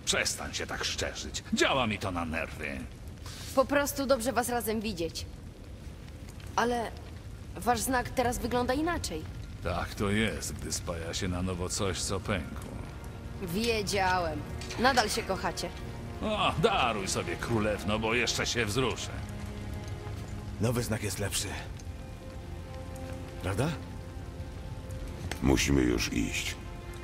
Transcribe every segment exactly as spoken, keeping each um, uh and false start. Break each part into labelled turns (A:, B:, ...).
A: Przestań się tak szczerzyć. Działa mi to na nerwy.
B: Po prostu dobrze was razem widzieć. Ale wasz znak teraz wygląda inaczej.
A: Tak to jest, gdy spaja się na nowo coś, co pękło.
B: Wiedziałem. Nadal się kochacie.
A: O, daruj sobie, królewno, bo jeszcze się wzruszę.
C: Nowy znak jest lepszy. Prawda?
D: Musimy już iść.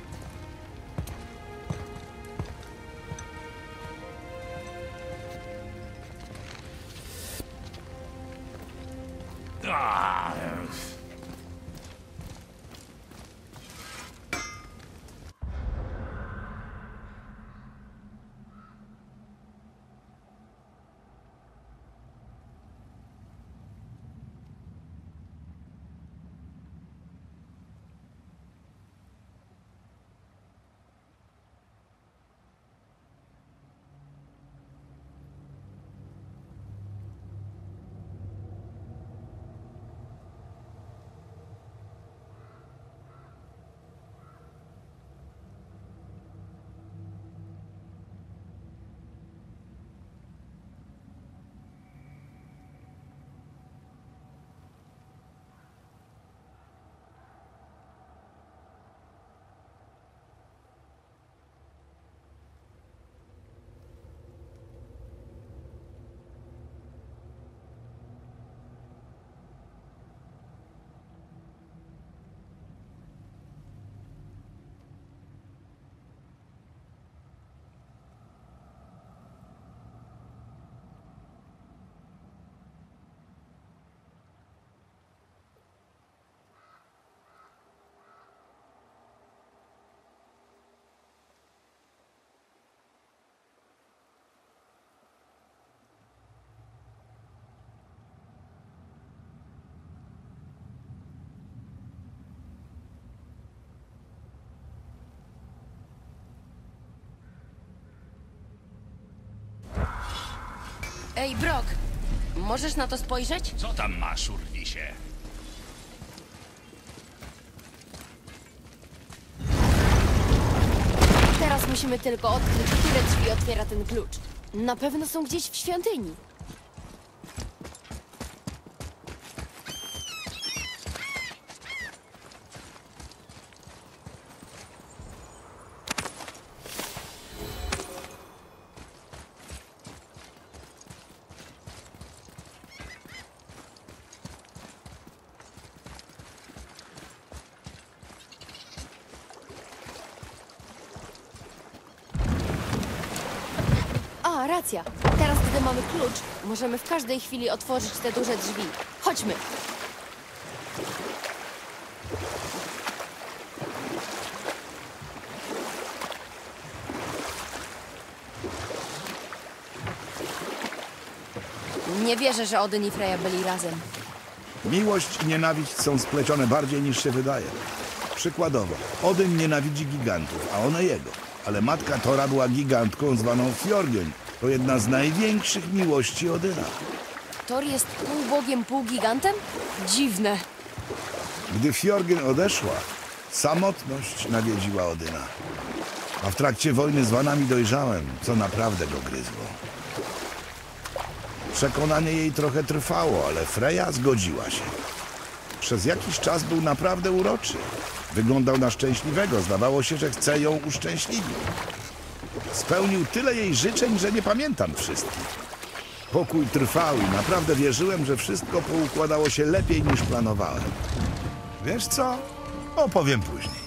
A: Ah,
B: Ej, Brock! Możesz na to spojrzeć?
A: co tam masz, Urwisie?
B: Teraz musimy tylko odkryć, które drzwi otwiera ten klucz. Na pewno są gdzieś w świątyni. A, racja. Teraz, gdy mamy klucz, możemy w każdej chwili otworzyć te duże drzwi. Chodźmy. Nie wierzę, że Odyn i Freja byli razem.
E: Miłość i nienawiść są splecione bardziej niż się wydaje. Przykładowo, Odyn nienawidzi gigantów, a one jego. Ale matka Tora była gigantką zwaną Fjorgyn. To jedna z największych miłości Odyna.
B: Thor jest pół bogiem, pół gigantem? Dziwne.
E: Gdy Fjorgyn odeszła, samotność nawiedziła Odyna. A w trakcie wojny z Wanami dojrzałem, co naprawdę go gryzło. Przekonanie jej trochę trwało, ale Freja zgodziła się. Przez jakiś czas był naprawdę uroczy. Wyglądał na szczęśliwego. Zdawało się, że chce ją uszczęśliwić. Spełnił tyle jej życzeń, że nie pamiętam wszystkich. Pokój trwał i naprawdę wierzyłem, że wszystko poukładało się lepiej niż planowałem. Wiesz co? Opowiem później.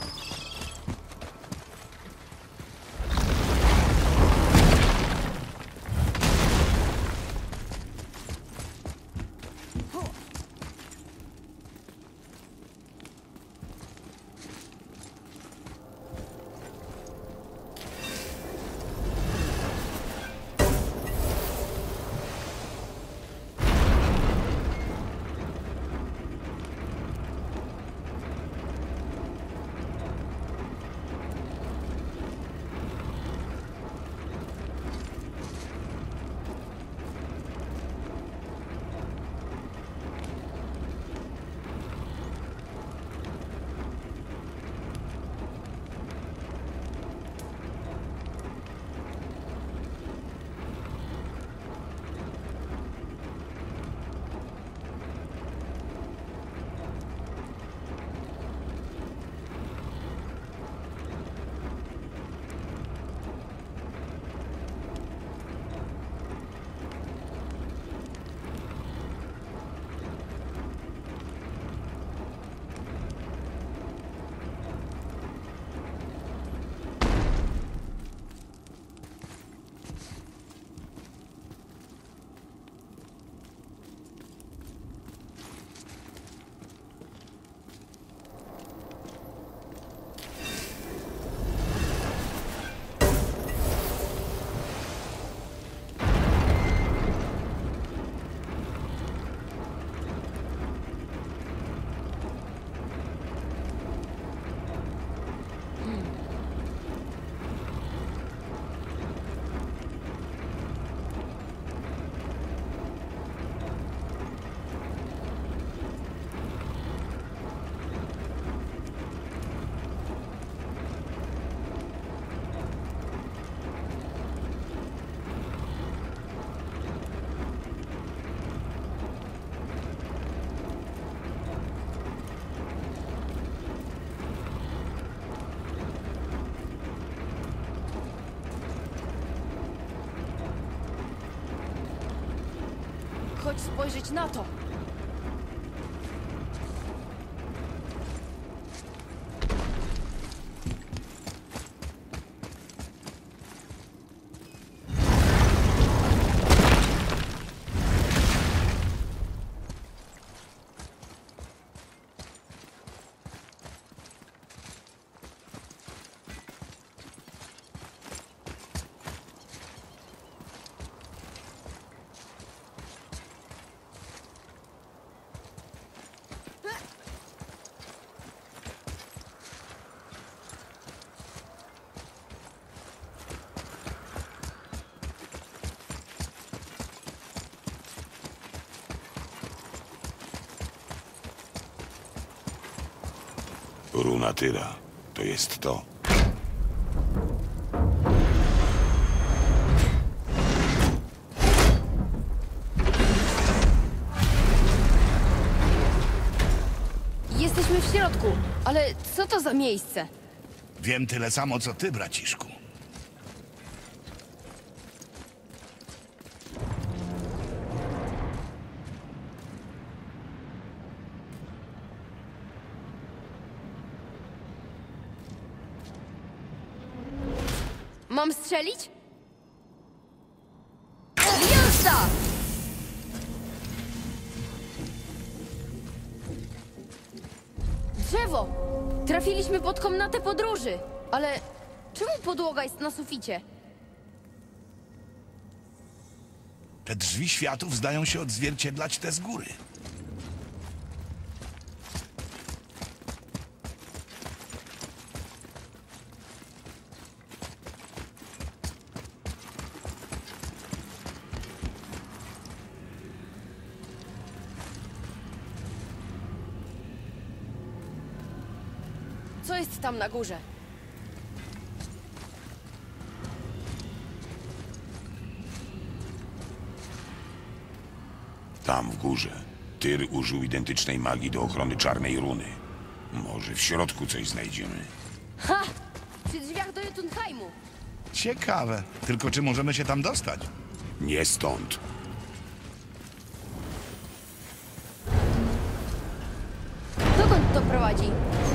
B: Chodź spojrzeć na to.
D: Runa Tyra. To jest to.
B: Jesteśmy w środku, ale co to za miejsce?
E: Wiem tyle samo, co ty, braciszku.
B: Mam strzelić? Jazda! Drzewo! Trafiliśmy pod komnatę podróży. Ale czemu podłoga jest na suficie?
E: Te drzwi światów zdają się odzwierciedlać te z góry.
B: Co jest tam na górze?
D: Tam w górze. Tyr użył identycznej magii do ochrony czarnej runy. Może w środku coś znajdziemy.
B: Ha! Przy drzwiach do Jotunheimu.
E: Ciekawe. Tylko czy możemy się tam dostać?
D: Nie stąd.
B: Dokąd to prowadzi?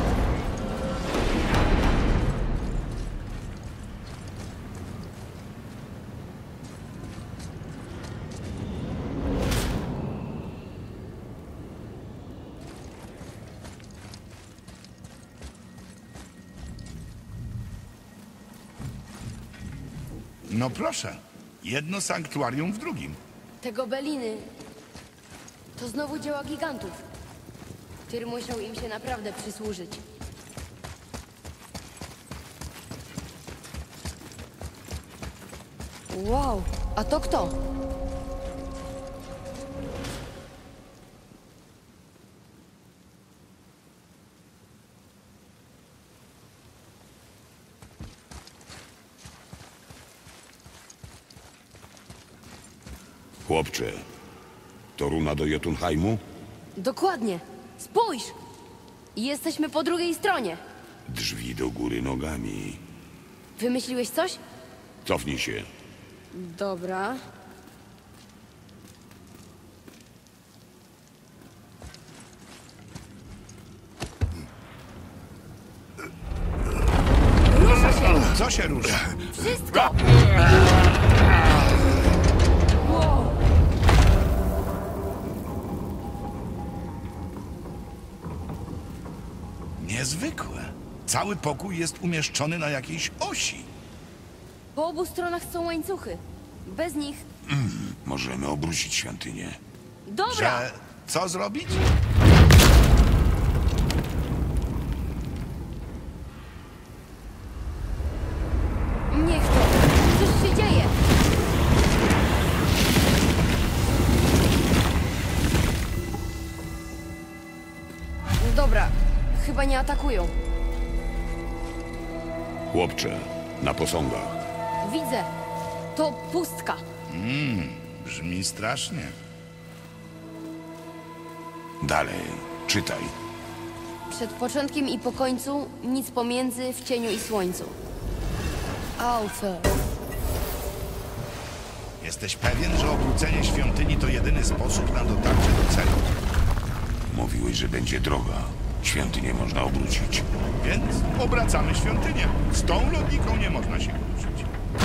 E: No proszę. Jedno sanktuarium w drugim.
B: Te gobeliny to znowu dzieła gigantów. Tyr musiał im się naprawdę przysłużyć. Wow, a to kto?
D: Chłopcze, to runa do Jotunheimu?
B: Dokładnie. Spójrz! Jesteśmy po drugiej stronie.
D: Drzwi do góry nogami.
B: Wymyśliłeś coś?
D: Cofnij się.
B: Dobra. Rusza się!
E: Co się rusza?
B: Wszystko! Wow.
E: Niezwykłe. Cały pokój jest umieszczony na jakiejś osi.
B: Po obu stronach są łańcuchy. Bez nich...
D: Możemy obrócić świątynię.
B: Dobra!
E: Że co zrobić?
B: Niech to! Coś się dzieje! Dobra, chyba nie atakują.
D: Chłopcze, na posągach.
B: Widzę. To pustka.
E: Brzmi strasznie.
D: Dalej, czytaj.
B: Przed początkiem i po końcu nic pomiędzy, w cieniu i słońcu. Author.
E: Jesteś pewien, że obrócenie świątyni to jedyny sposób na dotarcie do celu?
D: Mówiłeś, że będzie droga. Świątynię można obrócić.
E: Więc obracamy świątynię. Z tą logiką nie można się kłócić.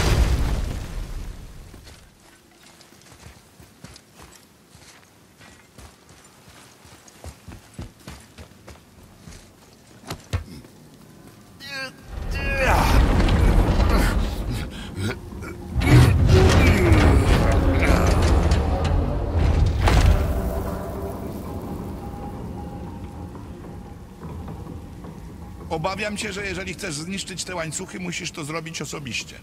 E: Obawiam się, że jeżeli chcesz zniszczyć te łańcuchy, musisz to zrobić osobiście.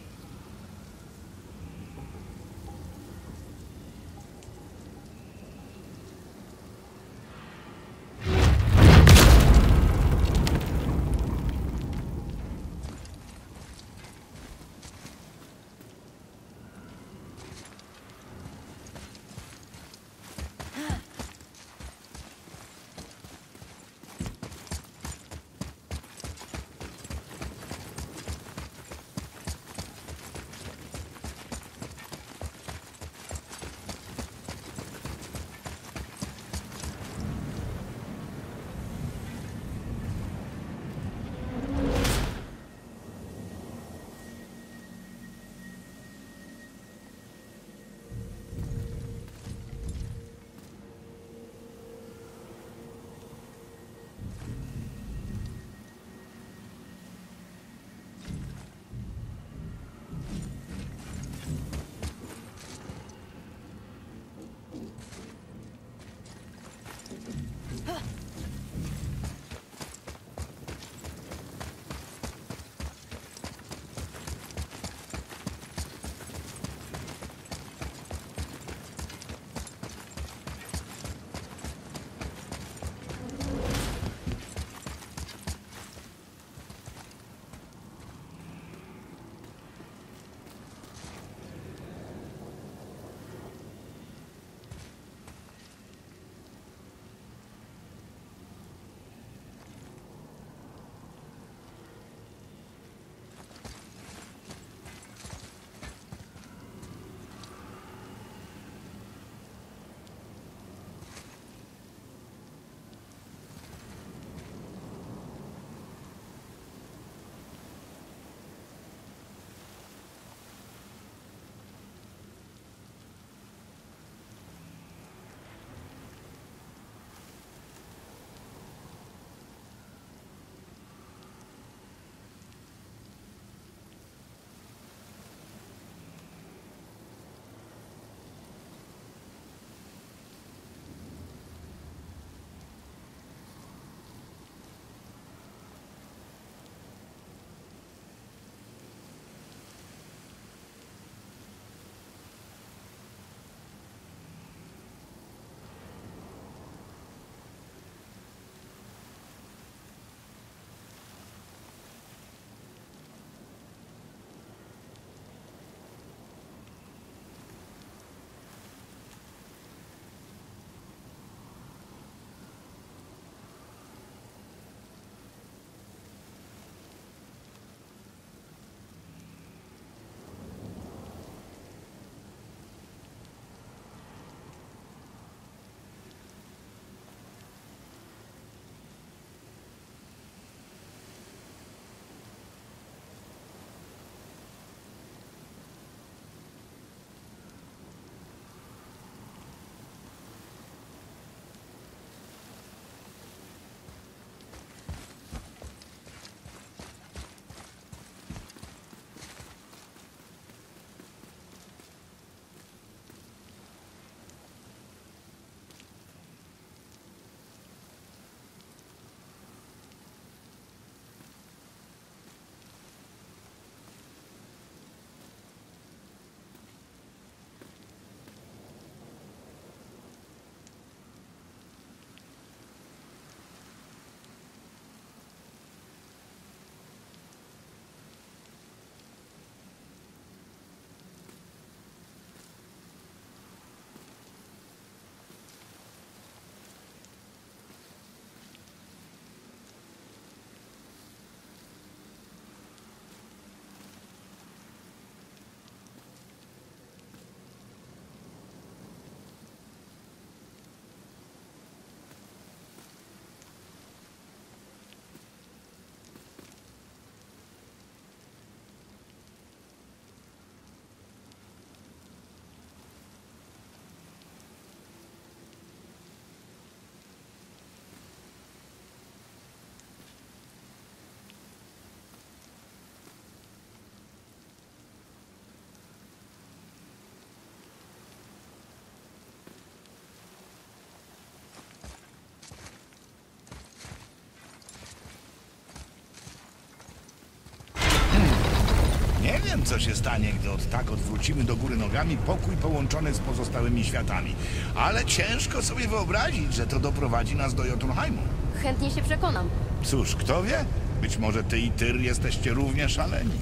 E: wiem, co się stanie, gdy od tak odwrócimy do góry nogami pokój połączony z pozostałymi światami. Ale ciężko sobie wyobrazić, że to doprowadzi nas do Jotunheimu.
B: Chętnie się przekonam.
E: Cóż, kto wie? Być może ty i Tyr jesteście równie szaleni.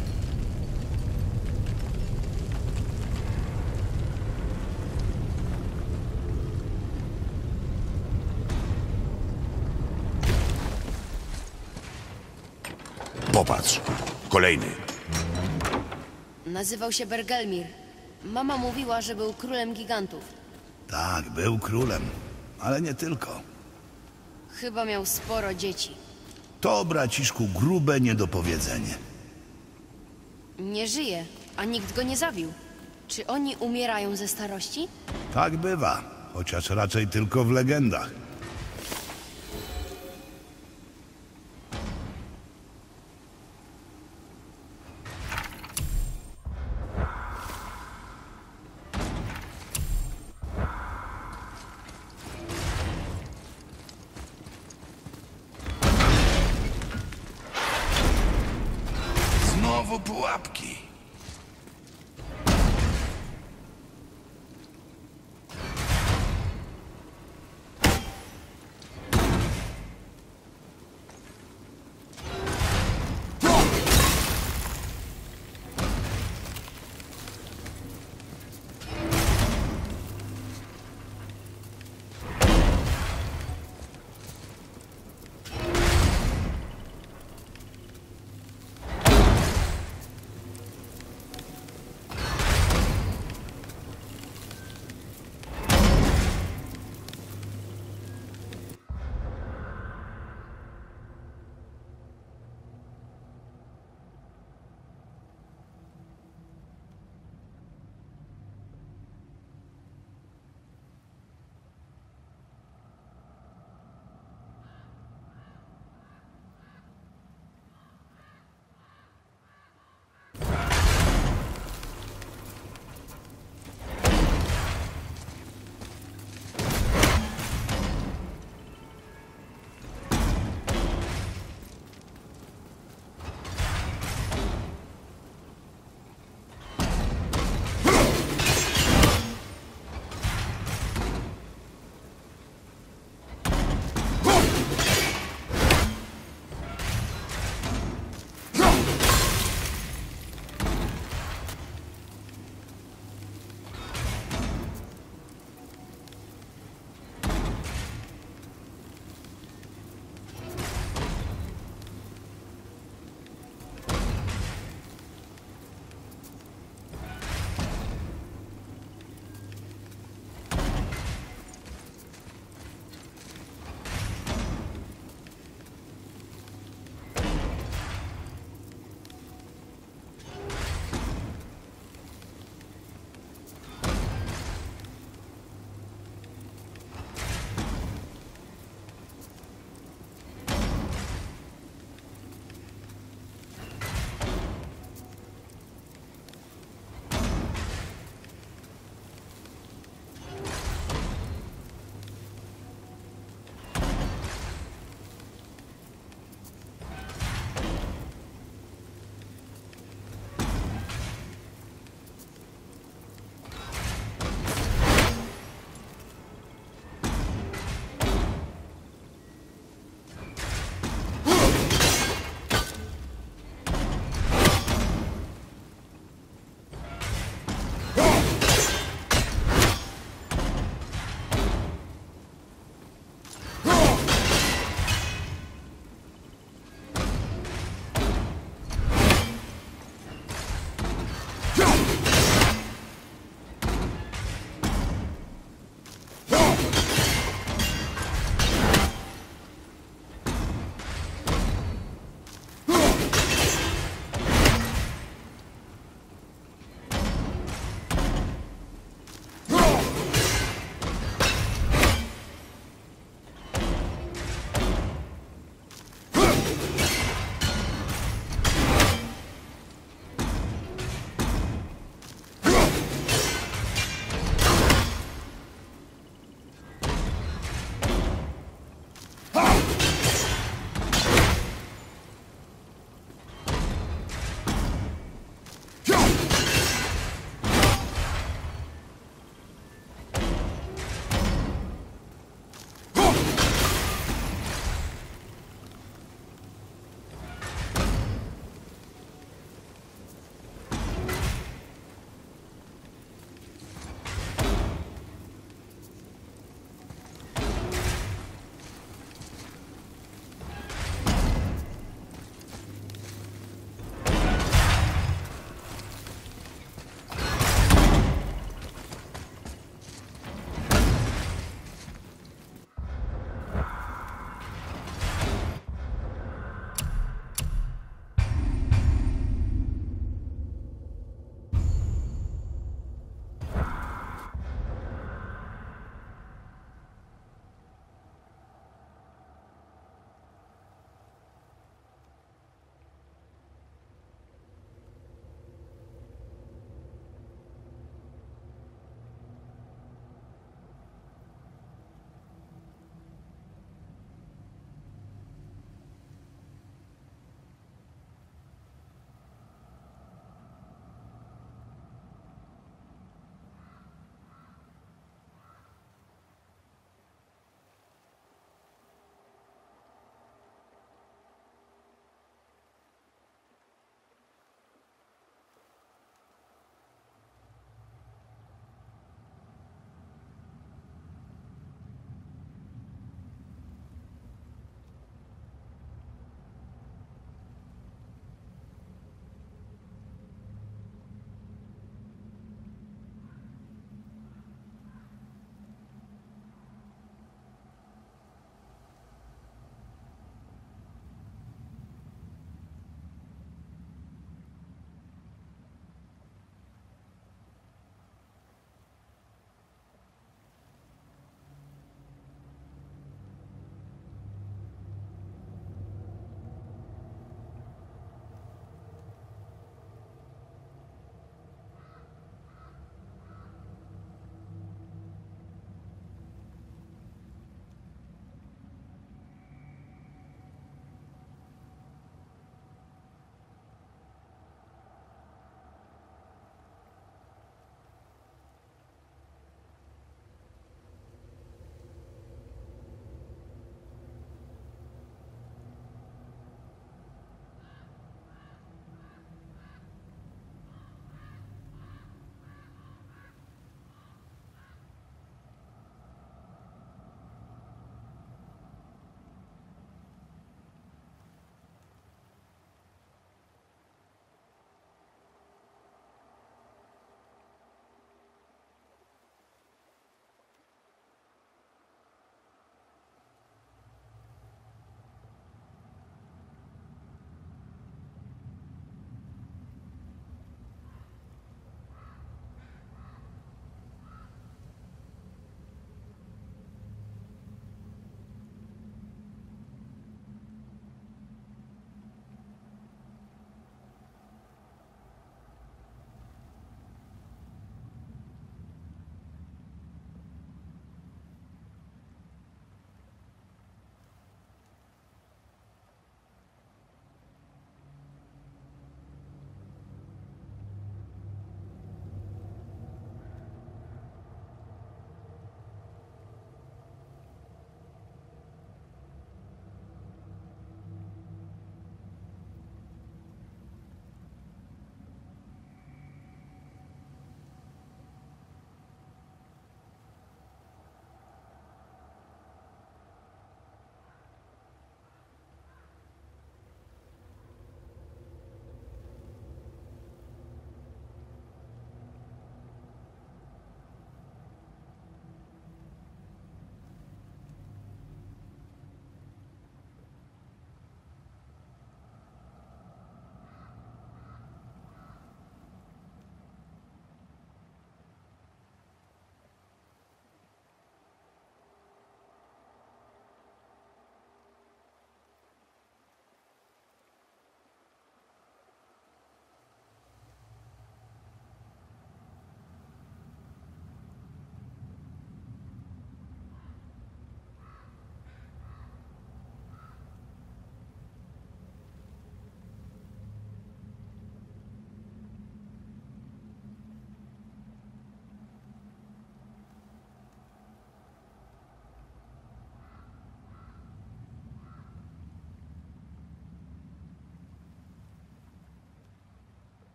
D: Popatrz. Kolejny.
B: Nazywał się Bergelmir. Mama mówiła, że był królem gigantów.
E: Tak, był królem, ale nie tylko.
B: Chyba miał sporo dzieci.
E: To, braciszku, grube niedopowiedzenie.
B: Nie żyje, a nikt go nie zabił. Czy oni umierają ze starości?
E: Tak bywa, chociaż raczej tylko w legendach.
D: Znowu pułapki.